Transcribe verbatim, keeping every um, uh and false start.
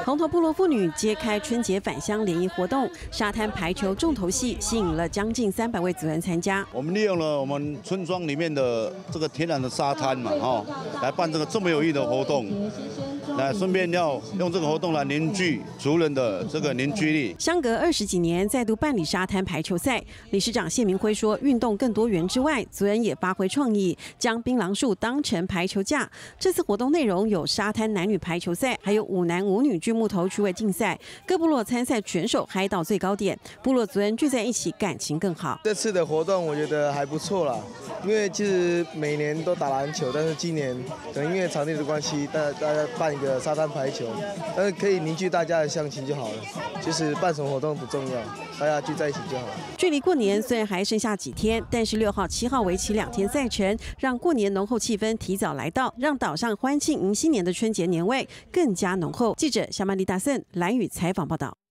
红头部落妇女揭开春节返乡联谊活动，沙滩排球重头戏吸引了将近三百位族人参加。 我们利用了我们村庄里面的这个天然的沙滩嘛，哈，来办这个这么有意义的活动。 来，顺便要用这个活动来凝聚族人的这个凝聚力。 相隔二十几年，再度办理沙滩排球赛，理事长谢明辉说，运动更多元之外，族人也发挥创意，将槟榔树当成排球架。这次活动内容有沙滩男女排球赛，还有五男五女锯木头趣味竞赛。各部落参赛选手嗨到最高点，部落族人聚在一起，感情更好。 这次的活动我觉得还不错啦，因为其实每年都打篮球，但是今年可能因为场地的关系，大大家办一个 沙滩排球，但是可以凝聚大家的乡情就好了。其实办什么活动不重要，大家聚在一起就好了。 距离过年虽然还剩下几天，但是六号、七号为期两天赛程，让过年浓厚气氛提早来到，让岛上欢庆迎新年的春节年味更加浓厚。记者夏曼丽大森兰屿采访报道。